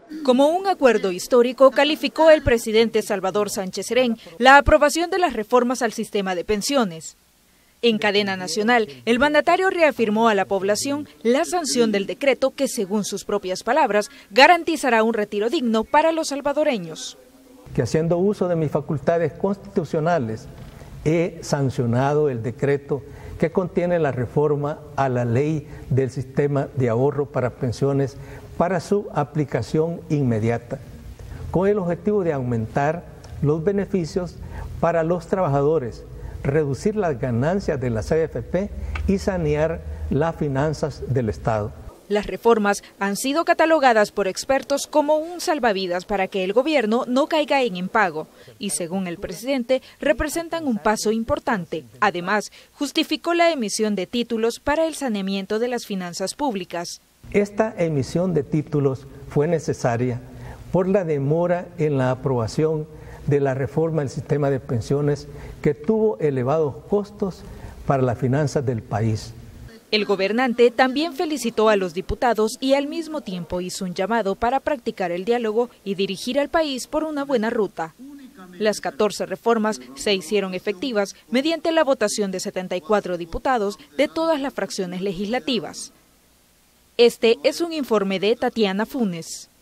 Como un acuerdo histórico, calificó el presidente Salvador Sánchez Serén la aprobación de las reformas al sistema de pensiones. En cadena nacional, el mandatario reafirmó a la población la sanción del decreto que, según sus propias palabras, garantizará un retiro digno para los salvadoreños. Que haciendo uso de mis facultades constitucionales, he sancionado el decreto que contiene la reforma a la ley del sistema de ahorro para pensiones para su aplicación inmediata, con el objetivo de aumentar los beneficios para los trabajadores, reducir las ganancias de las AFP y sanear las finanzas del Estado. Las reformas han sido catalogadas por expertos como un salvavidas para que el gobierno no caiga en impago y, según el presidente, representan un paso importante. Además, justificó la emisión de títulos para el saneamiento de las finanzas públicas. Esta emisión de títulos fue necesaria por la demora en la aprobación de la reforma del sistema de pensiones que tuvo elevados costos para las finanzas del país. El gobernante también felicitó a los diputados y al mismo tiempo hizo un llamado para practicar el diálogo y dirigir al país por una buena ruta. Las 14 reformas se hicieron efectivas mediante la votación de 74 diputados de todas las fracciones legislativas. Este es un informe de Tatiana Funes.